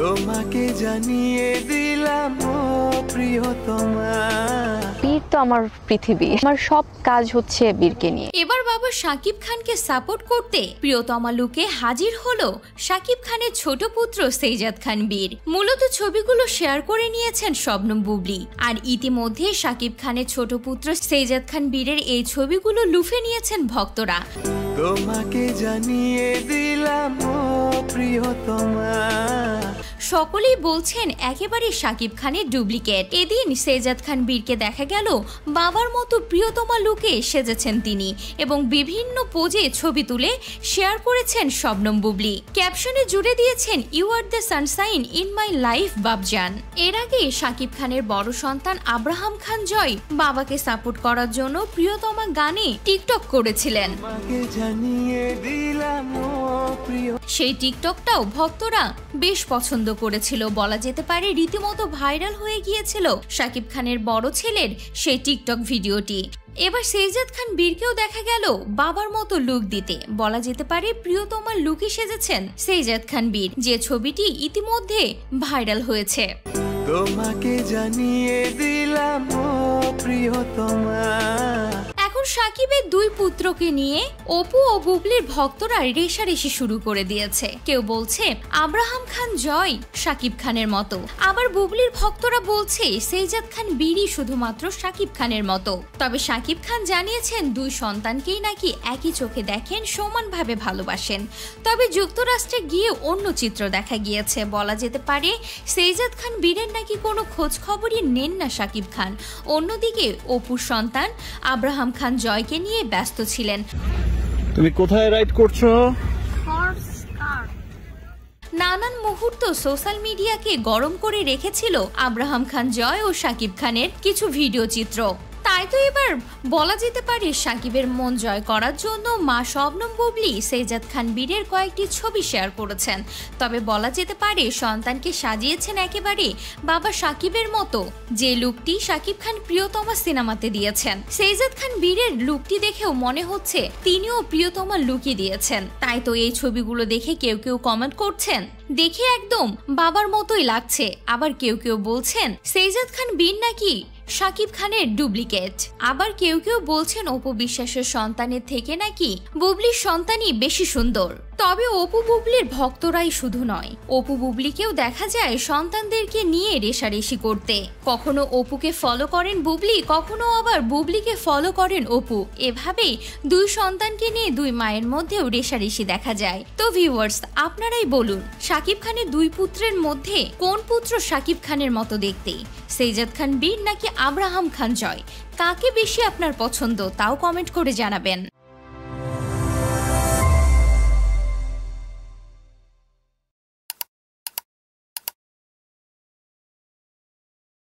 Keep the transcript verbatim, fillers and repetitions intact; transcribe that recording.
তোমাকে জানিয়ে দিলাম ও প্রিয়তমা। বীর তো আমার পৃথিবী, আমার সব কাজ হচ্ছে বীরকে নিয়ে। এবার বাবা শাকিব খানকে সাপোর্ট করতে প্রিয়তমা লুকে হাজির হলো শাকিব খানের ছোট পুত্র সেজাদ খান বীর। মূলত ছবিগুলো শেয়ার করে নিয়েছেন শবনম বুবলি, আর ইতিমধ্যে শাকিব খানের ছোট পুত্র সেজাদ খান বীরের এই ছবিগুলো লুফে নিয়েছেন ভক্তরা। তোমাকে জানিয়ে দিলাম ও প্রিয়তমা। সকলেই বলছেন একেবারে শাকিব খানের ডুপ্লিকেট। এদিন সেজাদ খান বীরকে দেখা গেল বাবার মতো প্রিয়তমা লুকে সেজেছেন তিনি, এবং বিভিন্ন পোজে ছবি তুলে শেয়ার করেছেন শবনম বুবলি। ক্যাপশনে জুড়ে দিয়েছেন you are the sunshine in my life বাবজান। এর আগে শাকিব খানের বড় সন্তান আব্রাহাম খান জয় বাবাকে সাপোর্ট করার জন্য প্রিয়তমা গানে টিকটক করেছিলেন। সেই টিকটকটাও ভক্তরা বেশ পছন্দ করেছিল, বলা যেতে পারে রীতিমতো ভাইরাল হয়ে গিয়েছিল শাকিব খানের বড় ছেলের সেই টিকটক ভিডিওটি। এবার সেজাদ খান বীরকেও দেখা গেল বাবার মতো লুক দিতে, বলা যেতে পারে প্রিয়তমার লুকে সেজেছেন সেজাদ খান বীর, যে ছবিটি ইতিমধ্যে ভাইরাল হয়েছে। তোমাকে জানিয়ে দিলাম ও প্রিয়তমা। এখন শাকিবের দুই পুত্রকে নিয়ে অপু ও বুবলির ভক্তরা রেশারেশি শুরু করে দিয়েছে। কেউ বলছে আব্রাহাম খান জয় শাকিব খানের মতো, আবার বুবলির ভক্তরা বলছে সেজাদ খান বীরই শুধুমাত্র শাকিব খানের মতো। তবে শাকিব খান জানিয়েছেন দুই সন্তানকেই নাকি একই চোখে দেখেন, সমানভাবে ভালোবাসেন। তবে যুক্তরাষ্ট্রে গিয়ে অন্য চিত্র দেখা গিয়েছে, বলা যেতে পারে সেজাদ খান বীরের নাকি কোনো খোঁজ খবরই নেন না শাকিব খান। অন্যদিকে অপুর সন্তান আব্রাহাম খান জয়কে নিয়ে ব্যস্ত ছিলেন। তুমি কোথায় রাইড করছো? নানান মুহূর্ত সোশ্যাল মিডিয়াকে গরম করে রেখেছিল আব্রাহাম খান জয় ও শাকিব খানের কিছু ভিডিও চিত্র। তাই তো এবার বলা যেতে পারে শাকিবের মন জয় করার জন্য মা শবনম বুবলি সেজাদ খান বীরের কয়েকটি ছবি শেয়ার করেছেন। তবে বলা যেতে পারে সন্তানকে সাজিয়েছেন একেবারে বাবা শাকিবের মতো, যে লুকটি শাকিব খান প্রিয়তমা সিনেমাতে দিয়েছেন। সেজাদ খান বীরের লুকটি দেখেও মনে হচ্ছে তিনিও প্রিয়তমার লুকই দিয়েছেন। তাই তো এই ছবিগুলো দেখে কেউ কেউ কমেন্ট করছেন দেখে একদম বাবার মতোই লাগছে, আবার কেউ কেউ বলছেন সেজাদ খান বীর নাকি শাকিব খানের ডুপ্লিকেট। আবার কেউ কেউ বলছেন অপু বিশ্বাসের সন্তানের থেকে নাকি বুবলির সন্তানই বেশি সুন্দর। তবে অপু বুবলির ভক্তরাই শুধু নয়, অপু বুবলিকেও দেখা যায় সন্তানদেরকে নিয়ে রেশারেশি করতে। কখনো অপুকে ফলো করেন বুবলি, কখনো আবার বুবলিকে ফলো করেন অপু। এভাবেই দুই সন্তানকে নিয়ে দুই মায়ের মধ্যেও রেশারেশি দেখা যায়। তো ভিউয়ার্স, আপনারাই বলুন শাকিব খানের দুই পুত্রের মধ্যে কোন পুত্র শাকিব খানের মতো দেখতে, সেজাদ খান বীর নাকি আব্রাহাম খান জয়? কাকে বেশি আপনার পছন্দ তাও কমেন্ট করে জানাবেন।